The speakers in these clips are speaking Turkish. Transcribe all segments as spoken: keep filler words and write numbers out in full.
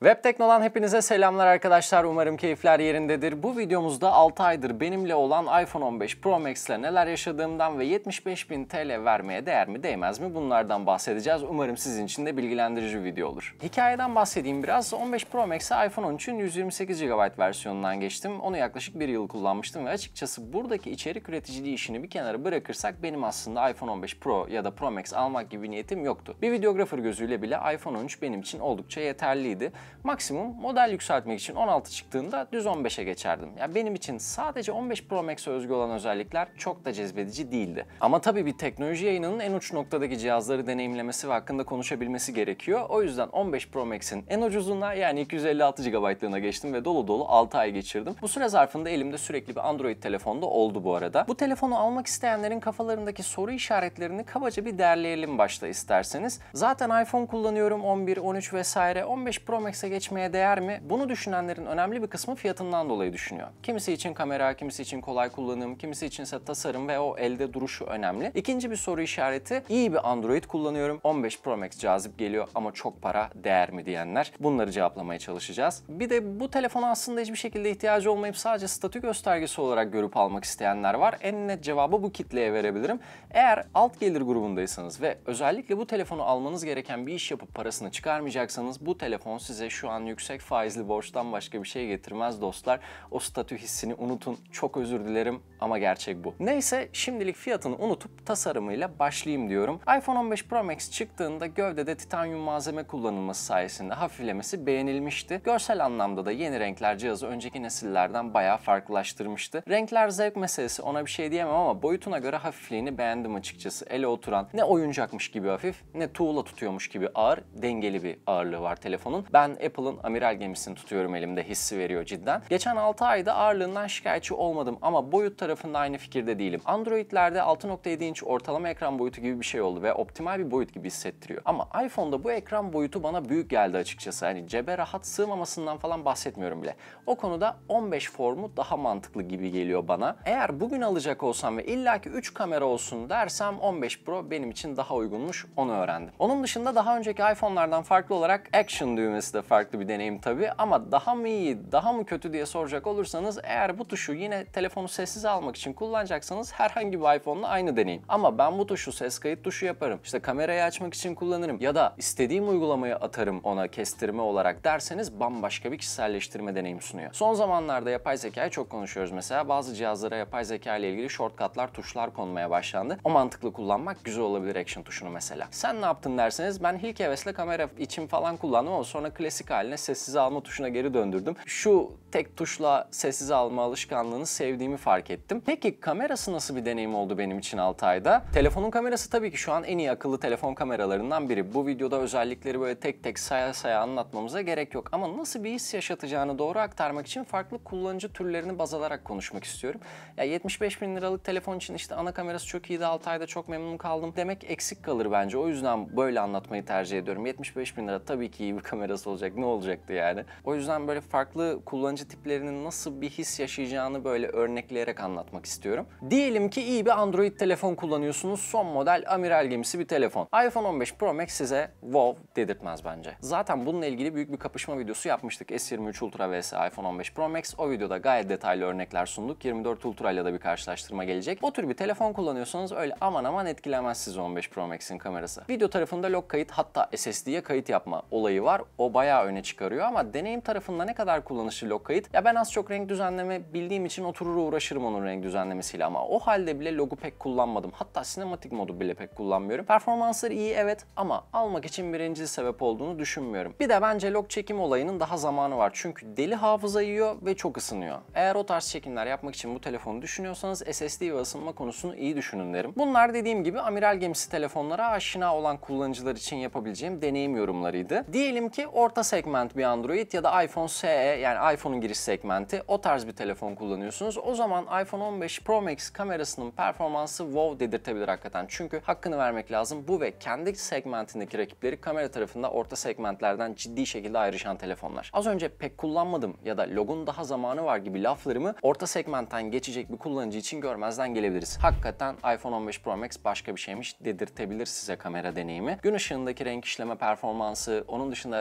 Web Tekno'dan hepinize selamlar arkadaşlar. Umarım keyifler yerindedir. Bu videomuzda altı aydır benimle olan iPhone on beş Pro Max ile neler yaşadığımdan ve yetmiş beş bin T L vermeye değer mi değmez mi bunlardan bahsedeceğiz. Umarım sizin için de bilgilendirici bir video olur. Hikayeden bahsedeyim biraz. on beş Pro Max'e iPhone on üçün yüz yirmi sekiz gigabayt versiyonundan geçtim. Onu yaklaşık bir yıl kullanmıştım ve açıkçası buradaki içerik üreticiliği işini bir kenara bırakırsak benim aslında iPhone on beş Pro ya da Pro Max almak gibi bir niyetim yoktu. Bir videographer gözüyle bile iPhone on üç benim için oldukça yeterliydi. Maksimum model yükseltmek için on altı çıktığında düz on beşe geçerdim. Yani benim için sadece on beş Pro Max'e özgü olan özellikler çok da cezbedici değildi. Ama tabii bir teknoloji yayınının en uç noktadaki cihazları deneyimlemesi ve hakkında konuşabilmesi gerekiyor. O yüzden on beş Pro Max'in en ucuzuna yani iki yüz elli altı gigabaytlığına geçtim ve dolu dolu altı ay geçirdim. Bu süre zarfında elimde sürekli bir Android telefonda oldu bu arada. Bu telefonu almak isteyenlerin kafalarındaki soru işaretlerini kabaca bir derleyelim başta isterseniz. Zaten iPhone kullanıyorum, on bir, on üç vesaire. on beş Pro Max'e geçmeye değer mi? Bunu düşünenlerin önemli bir kısmı fiyatından dolayı düşünüyor. Kimisi için kamera, kimisi için kolay kullanım, kimisi içinse tasarım ve o elde duruşu önemli. İkinci bir soru işareti, iyi bir Android kullanıyorum, on beş Pro Max cazip geliyor ama çok para değer mi diyenler. Bunları cevaplamaya çalışacağız. Bir de bu telefona aslında hiçbir şekilde ihtiyacı olmayıp sadece statü göstergesi olarak görüp almak isteyenler var. En net cevabı bu kitleye verebilirim. Eğer alt gelir grubundaysanız ve özellikle bu telefonu almanız gereken bir iş yapıp parasını çıkarmayacaksanız bu telefon size şu an yüksek faizli borçtan başka bir şey getirmez dostlar. O statü hissini unutun. Çok özür dilerim ama gerçek bu. Neyse şimdilik fiyatını unutup tasarımıyla başlayayım diyorum. iPhone on beş Pro Max çıktığında gövdede titanyum malzeme kullanılması sayesinde hafiflemesi beğenilmişti. Görsel anlamda da yeni renkler cihazı önceki nesillerden bayağı farklılaştırmıştı. Renkler zevk meselesi, ona bir şey diyemem ama boyutuna göre hafifliğini beğendim açıkçası. Ele oturan, ne oyuncakmış gibi hafif ne tuğla tutuyormuş gibi ağır, dengeli bir ağırlığı var telefonun. Ben Apple'ın amiral gemisini tutuyorum elimde, hissi veriyor cidden. Geçen altı ayda ağırlığından şikayetçi olmadım ama boyut tarafında aynı fikirde değilim. Android'lerde altı nokta yedi inç ortalama ekran boyutu gibi bir şey oldu ve optimal bir boyut gibi hissettiriyor. Ama iPhone'da bu ekran boyutu bana büyük geldi açıkçası. Hani cebe rahat sığmamasından falan bahsetmiyorum bile. O konuda on beş formu daha mantıklı gibi geliyor bana. Eğer bugün alacak olsam ve illaki üç kamera olsun dersem on beş Pro benim için daha uygunmuş, onu öğrendim. Onun dışında daha önceki iPhone'lardan farklı olarak Action düğmesi de farklı bir deneyim tabii ama daha mı iyi, daha mı kötü diye soracak olursanız eğer bu tuşu yine telefonu sessize almak için kullanacaksanız herhangi bir iPhone'la aynı deneyim. Ama ben bu tuşu ses kayıt tuşu yaparım, İşte kamerayı açmak için kullanırım ya da istediğim uygulamaya atarım ona kestirme olarak derseniz bambaşka bir kişiselleştirme deneyim sunuyor. Son zamanlarda yapay zekayı çok konuşuyoruz mesela. Bazı cihazlara yapay zeka ile ilgili shortcutlar, tuşlar konmaya başlandı. O mantıklı kullanmak güzel olabilir Action tuşunu mesela. Sen ne yaptın derseniz ben ilk hevesle kamera için falan kullandım ama sonra klasik haline sessize alma tuşuna geri döndürdüm. Şu tek tuşla sessize alma alışkanlığını sevdiğimi fark ettim. Peki kamerası nasıl bir deneyim oldu benim için altı ayda? Telefonun kamerası tabii ki şu an en iyi akıllı telefon kameralarından biri. Bu videoda özellikleri böyle tek tek saya saya anlatmamıza gerek yok. Ama nasıl bir his yaşatacağını doğru aktarmak için farklı kullanıcı türlerini baz alarak konuşmak istiyorum. Ya yetmiş beş bin liralık telefon için işte ana kamerası çok iyiydi, altı ayda çok memnun kaldım demek eksik kalır bence. O yüzden böyle anlatmayı tercih ediyorum. yetmiş beş bin lira tabii ki iyi bir kamerası olacak. Ne olacaktı yani? O yüzden böyle farklı kullanıcı tiplerinin nasıl bir his yaşayacağını böyle örnekleyerek anlatmak istiyorum. Diyelim ki iyi bir Android telefon kullanıyorsunuz. Son model amiral gemisi bir telefon. iPhone on beş Pro Max size wow dedirtmez bence. Zaten bununla ilgili büyük bir kapışma videosu yapmıştık. S yirmi üç Ultra vs iPhone on beş Pro Max. O videoda gayet detaylı örnekler sunduk. yirmi dört Ultra ile de bir karşılaştırma gelecek. O tür bir telefon kullanıyorsanız öyle aman aman etkilemez sizi on beş Pro Max'in kamerası. Video tarafında log kayıt, hatta S S D'ye kayıt yapma olayı var. O bayağı öne çıkarıyor ama deneyim tarafında ne kadar kullanışlı log kayıt? Ya ben az çok renk düzenleme bildiğim için oturur uğraşırım onun renk düzenlemesiyle ama o halde bile logu pek kullanmadım. Hatta sinematik modu bile pek kullanmıyorum. Performansları iyi evet ama almak için birinci sebep olduğunu düşünmüyorum. Bir de bence log çekim olayının daha zamanı var. Çünkü deli hafıza yiyor ve çok ısınıyor. Eğer o tarz çekimler yapmak için bu telefonu düşünüyorsanız S S D ve ısınma konusunu iyi düşünün derim. Bunlar dediğim gibi amiral gemisi telefonlara aşina olan kullanıcılar için yapabileceğim deneyim yorumlarıydı. Diyelim ki orta segment bir Android ya da iPhone S E yani iPhone'un giriş segmenti o tarz bir telefon kullanıyorsunuz. O zaman iPhone on beş Pro Max kamerasının performansı wow dedirtebilir hakikaten. Çünkü hakkını vermek lazım. Bu ve kendi segmentindeki rakipleri kamera tarafında orta segmentlerden ciddi şekilde ayrışan telefonlar. Az önce pek kullanmadım ya da logun daha zamanı var gibi laflarımı orta segmentten geçecek bir kullanıcı için görmezden gelebiliriz. Hakikaten iPhone on beş Pro Max başka bir şeymiş dedirtebilir size kamera deneyimi. Gün ışığındaki renk işleme performansı, onun dışında gece çekimi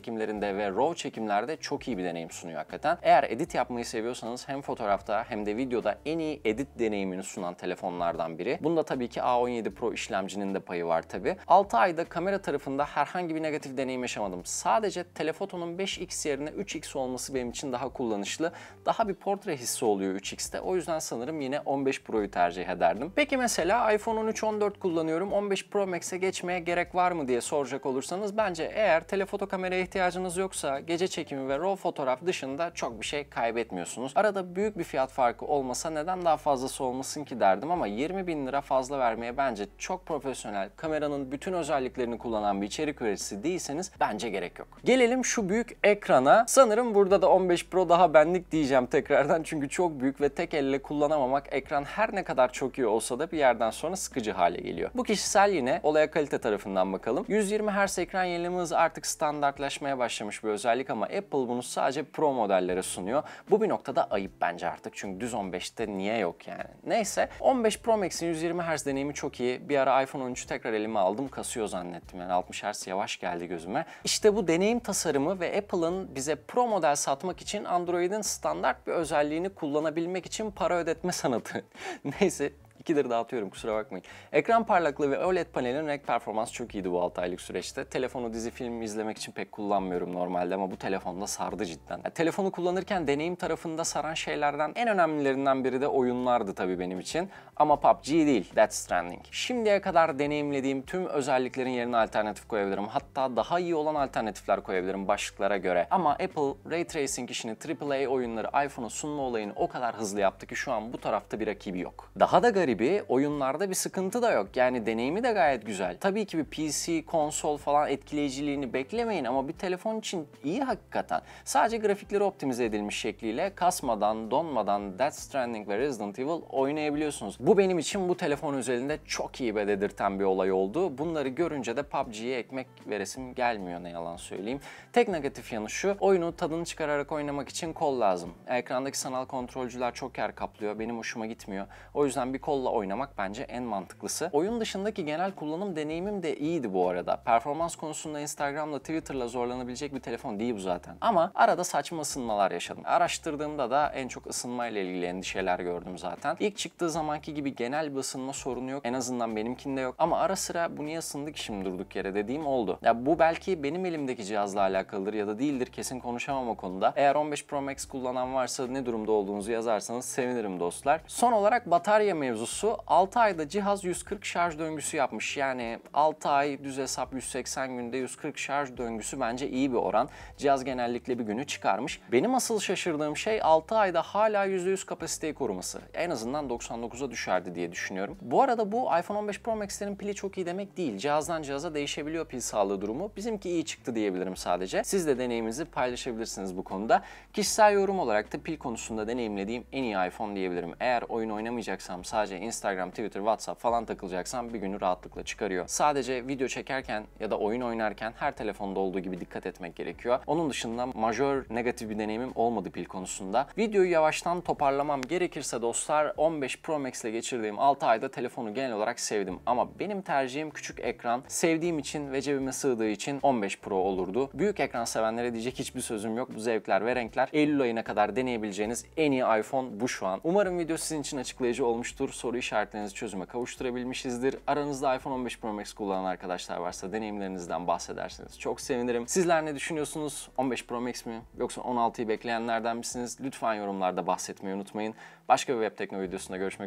çekimlerinde ve RAW çekimlerde çok iyi bir deneyim sunuyor hakikaten. Eğer edit yapmayı seviyorsanız hem fotoğrafta hem de videoda en iyi edit deneyimini sunan telefonlardan biri. Bunda tabii ki A on yedi Pro işlemcinin de payı var tabii. altı ayda kamera tarafında herhangi bir negatif deneyim yaşamadım. Sadece telefotonun beş x yerine üç x olması benim için daha kullanışlı. Daha bir portre hissi oluyor üç x'te. O yüzden sanırım yine on beş Pro'yu tercih ederdim. Peki mesela iPhone on üç on dört kullanıyorum. on beş Pro Max'e geçmeye gerek var mı diye soracak olursanız bence eğer telefoto kameraya ihtiyacınız yoksa gece çekimi ve RAW fotoğraf dışında çok bir şey kaybetmiyorsunuz. Arada büyük bir fiyat farkı olmasa neden daha fazlası olmasın ki derdim ama yirmi bin lira fazla vermeye bence çok profesyonel, kameranın bütün özelliklerini kullanan bir içerik üreticisi değilseniz bence gerek yok. Gelelim şu büyük ekrana. Sanırım burada da on beş Pro daha benlik diyeceğim tekrardan çünkü çok büyük ve tek elle kullanamamak ekran her ne kadar çok iyi olsa da bir yerden sonra sıkıcı hale geliyor. Bu kişisel yine olaya kalite tarafından bakalım. yüz yirmi hertz ekran yenileme hızı artık standartlaşmaya başlamış bir özellik ama Apple bunu sadece Pro modellere sunuyor. Bu bir noktada ayıp bence artık çünkü düz on beşte niye yok yani. Neyse on beş Pro Max'in yüz yirmi hertz deneyimi çok iyi. Bir ara iPhone on üçü tekrar elime aldım, kasıyor zannettim yani altmış hertz yavaş geldi gözüme. İşte bu deneyim tasarımı ve Apple'ın bize Pro model satmak için Android'in standart bir özelliğini kullanabilmek için para ödetme sanatı. Neyse. İkileri dağıtıyorum kusura bakmayın. Ekran parlaklığı ve O L E D panelin renk performansı çok iyiydi bu altı aylık süreçte. Telefonu dizi film izlemek için pek kullanmıyorum normalde ama bu telefonda sardı cidden. Yani telefonu kullanırken deneyim tarafında saran şeylerden en önemlilerinden biri de oyunlardı tabii benim için. Ama P U B G değil, Death Stranding. Şimdiye kadar deneyimlediğim tüm özelliklerin yerine alternatif koyabilirim. Hatta daha iyi olan alternatifler koyabilirim başlıklara göre. Ama Apple Ray Tracing işini A A A oyunları iPhone'a sunma olayını o kadar hızlı yaptı ki şu an bu tarafta bir rakibi yok. Daha da garip oyunlarda bir sıkıntı da yok. Yani deneyimi de gayet güzel. Tabii ki bir P C, konsol falan etkileyiciliğini beklemeyin ama bir telefon için iyi hakikaten. Sadece grafikleri optimize edilmiş şekliyle kasmadan, donmadan Death Stranding ve Resident Evil oynayabiliyorsunuz. Bu benim için bu telefon üzerinde çok iyi be dedirten bir olay oldu. Bunları görünce de P U B G'ye ekmek veresim gelmiyor ne yalan söyleyeyim. Tek negatif yanı şu, oyunu tadını çıkararak oynamak için kol lazım. Ekrandaki sanal kontrolcüler çok yer kaplıyor. Benim hoşuma gitmiyor. O yüzden bir kolla oynamak bence en mantıklısı. Oyun dışındaki genel kullanım deneyimim de iyiydi bu arada. Performans konusunda Instagram'la Twitter'la zorlanabilecek bir telefon değil bu zaten. Ama arada saçma ısınmalar yaşadım. Araştırdığımda da en çok ısınmayla ilgili endişeler gördüm zaten. İlk çıktığı zamanki gibi genel bir ısınma sorunu yok. En azından benimkinde yok. Ama ara sıra bu niye ısındı ki şimdi durduk yere dediğim oldu. Ya bu belki benim elimdeki cihazla alakalıdır ya da değildir. Kesin konuşamam o konuda. Eğer on beş Pro Max kullanan varsa ne durumda olduğunuzu yazarsanız sevinirim dostlar. Son olarak batarya mevzusu. altı ayda cihaz yüz kırk şarj döngüsü yapmış. Yani altı ay düz hesap yüz seksen günde yüz kırk şarj döngüsü bence iyi bir oran. Cihaz genellikle bir günü çıkarmış. Benim asıl şaşırdığım şey altı ayda hala yüzde yüz kapasiteyi koruması. En azından doksan dokuza düşerdi diye düşünüyorum. Bu arada bu iPhone on beş Pro Max'lerin pili çok iyi demek değil. Cihazdan cihaza değişebiliyor pil sağlığı durumu. Bizimki iyi çıktı diyebilirim sadece. Siz de deneyiminizi paylaşabilirsiniz bu konuda. Kişisel yorum olarak da pil konusunda deneyimlediğim en iyi iPhone diyebilirim. Eğer oyun oynamayacaksam sadece Instagram, Twitter, WhatsApp falan takılacaksam bir günü rahatlıkla çıkarıyor. Sadece video çekerken ya da oyun oynarken her telefonda olduğu gibi dikkat etmek gerekiyor. Onun dışında majör negatif bir deneyimim olmadı pil konusunda. Videoyu yavaştan toparlamam gerekirse dostlar on beş Pro Max ile geçirdiğim altı ayda telefonu genel olarak sevdim. Ama benim tercihim küçük ekran. Sevdiğim için ve cebime sığdığı için on beş Pro olurdu. Büyük ekran sevenlere diyecek hiçbir sözüm yok. Bu zevkler ve renkler Eylül ayına kadar deneyebileceğiniz en iyi iPhone bu şu an. Umarım video sizin için açıklayıcı olmuştur. Soru işaretlerinizi çözüme kavuşturabilmişizdir. Aranızda iPhone on beş Pro Max kullanan arkadaşlar varsa deneyimlerinizden bahsederseniz çok sevinirim. Sizler ne düşünüyorsunuz? on beş Pro Max mi yoksa on altıyı bekleyenlerden misiniz? Lütfen yorumlarda bahsetmeyi unutmayın. Başka bir web tekno videosunda görüşmek üzere.